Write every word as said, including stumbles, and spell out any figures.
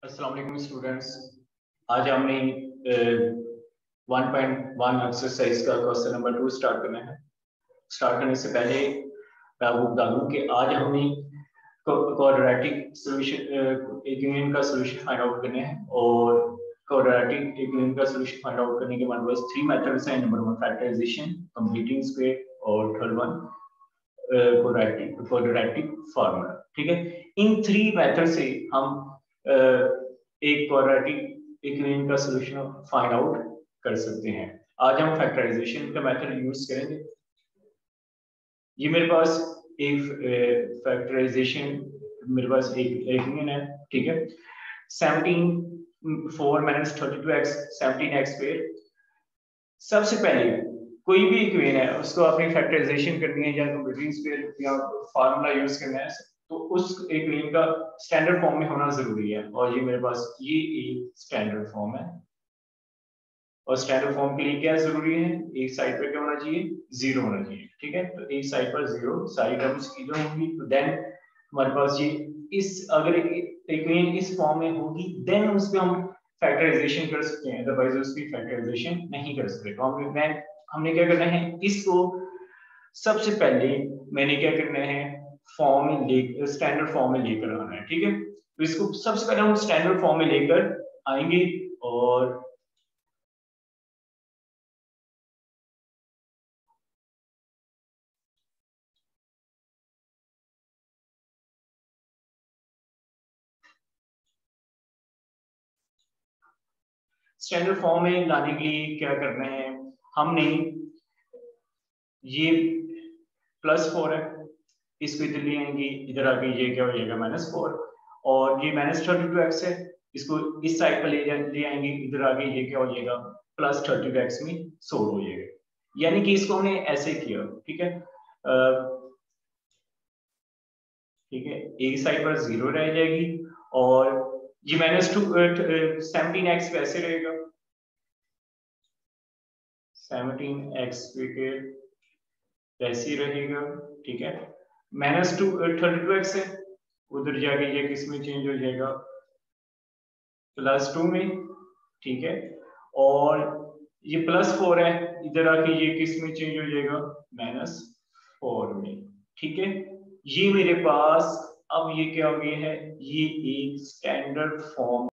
अस्सलाम वालेकुम स्टूडेंट्स। आज हमने वन पॉइंट वन एक्सरसाइज का क्वेश्चन नंबर टू स्टार्ट करना है। स्टार्ट करने से पहले मैं आपको बता दूं कि आज हमने क्वाड्रेटिक सॉल्यूशन एक यूनियन का सॉल्यूशन फाइंड आउट करना है और क्वाड्रेटिक एक यूनियन का सॉल्यूशन फाइंड आउट करने के हमारे पास थ्री मेथड्स हैं। Number one factorisation, completing square और third one quadratic quadratic formula. ठीक है, इन थ्री मेथड से हम uh, एक क्वाड्रेटिक इक्वेशन का सॉल्यूशन फाइंड आउट कर सकते हैं। आज हम फैक्टराइजेशन का मेथड यूज करेंगे। ये मेरे पास एक फैक्टराइजेशन मेरे पास एक इक्वेशन है। ठीक है, seventeen four minus thirty two x seventeen x square. सबसे पहले कोई भी इक्वेशन है उसको अपनी फैक्टराइजेशन करनी है या कंप्लीटिंग स्क्वायर या फार्मूला यूज करना है तो उस इक्वेशन का स्टैंडर्ड फॉर्म में होना जरूरी है। और ये मेरे पास ये एक स्टैंडर्ड फॉर्म है और स्टैंडर्ड फॉर्म के लिए क्या जरूरी है, एक साइड पर क्या होना चाहिए, जीरो होना चाहिए। ठीक है, तो एक साइड पर जीरो, सारी टर्म्स इधर होंगी तो देन हमारे पास ये इस अगर इक्वेशन इस फॉर्म में होगी देन उस पे हम फैक्टराइजेशन कर सकते हैं, अदरवाइज उसकी फैक्टराइजेशन नहीं कर सकते। तो हम मैं हमने क्या करना है, इसको सबसे पहले मैंने क्या करना है, फॉर्म में ले स्टैंडर्ड फॉर्म में लेकर आना है। ठीक है, तो इसको सबसे पहले हम स्टैंडर्ड फॉर्म में लेकर आएंगे और स्टैंडर्ड फॉर्म में लाने के लिए क्या करना है, हमने ये प्लस फोर है, इसको इधर ले आएंगे, इधर आके ये क्या हो जाएगा माइनस फोर, और ये माइनस थर्टी टू एक्स है, इसको इस साइड पर ले ले आएंगे, इधर आके ये क्या हो जाएगा प्लस थर्टी टू एक्स में सोल्व हो जाएगा। यानी कि इसको हमने ऐसे किया। ठीक है, ठीक है, एक साइड पर जीरो रह जाएगी और ये माइनस टू सेवनटीन एक्स वैसे रहेगा, सेवनटीन एक्स वैसे रहेगा। ठीक है, minus two thirty two x है, उधर जाके ये किस में चेंज हो जाएगा, प्लस टू में। ठीक है, और ये प्लस फोर है, इधर आके ये किस में चेंज हो जाएगा, माइनस फोर में। ठीक है, ये मेरे पास अब ये क्या हो गया है, ये एक स्टैंडर्ड फॉर्म